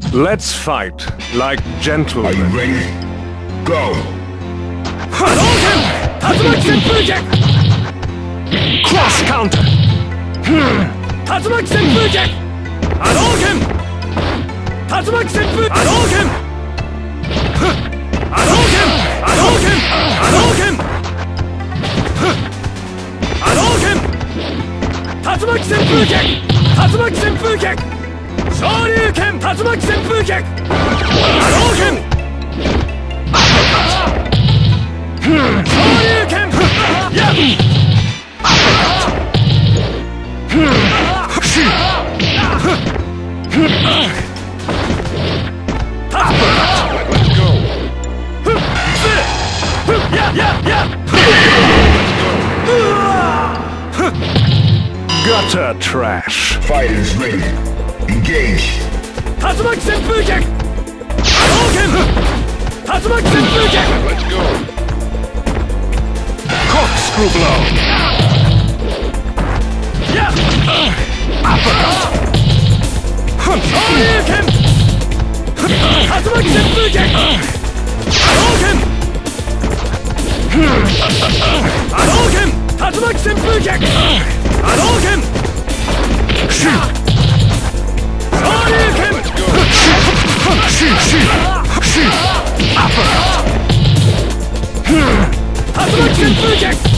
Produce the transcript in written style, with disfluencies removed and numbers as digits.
Let's fight like Are gentlemen. you ready? Go! Hadouken! Tatsumaki Senpu Kick! Cross counter! Tatsumaki Senpu Kick! Hadouken! Tatsumaki Senpu! Hadouken! Hadouken! Hadouken! Hadouken! Hadouken! Tatsumaki Senpu Kick! Tatsumaki Senpu Kick! Shoryuken! Tatsumaki Senpu Kick! Hadouken! Shoryuken! Yeah! Let's go! Yeah, yeah, yeah! Gutter trash. Fighters ready. Engage! Tatsumaki Senpu Kick! Hadouken! Tatsumaki Senpu Kick! Let's go! Corkscrew blow! Yeah! Uppercut! Shoryuken! Tatsumaki Senpu Kick! Hadouken! Hadouken! Tatsumaki Senpu Kick! Hadouken! Shoryuken! Let's go! Uppercut! Tatsumaki Senpu Kick!